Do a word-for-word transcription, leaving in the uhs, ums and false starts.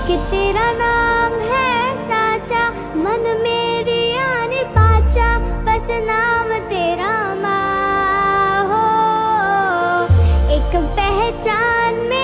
कि तेरा नाम है साचा, मन मेरी आने पाचा, बस नाम तेरा माँ हो। एक पहचान में